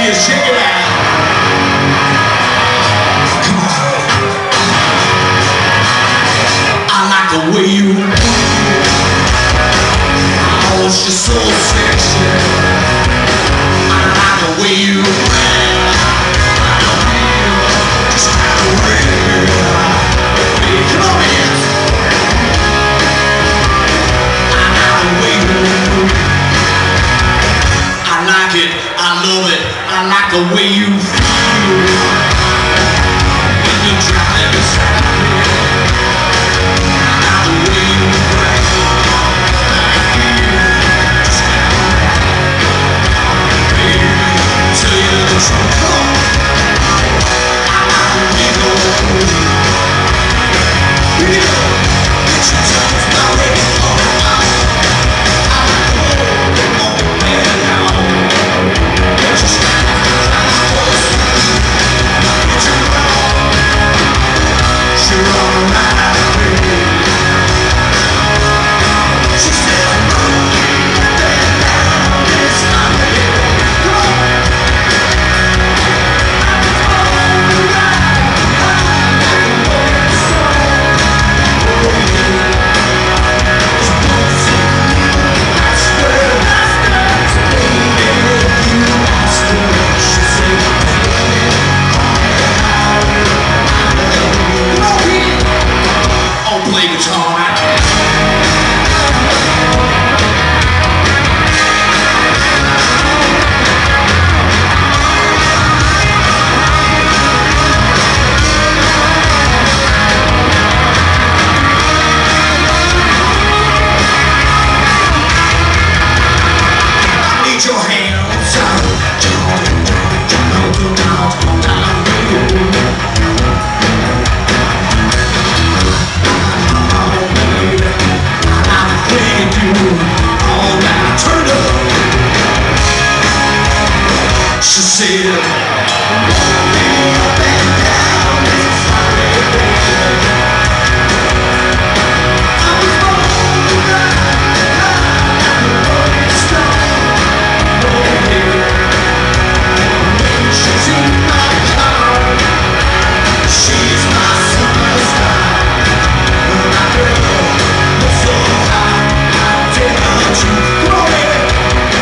you, check it out. Come on. I like the way you move. Oh, it's just so sexy. I like the way you rap. Just kind of real. Come on, man. I like the way you move. I like it. I love it. I like the way you feel when you're driving beside me. I like the way you break. Just kind of baby, tell you the truth. Come on. I like the way you go. Here you go. Get your tongues my way. She said,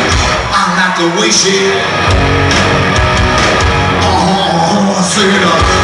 the way she, oh, sing it up.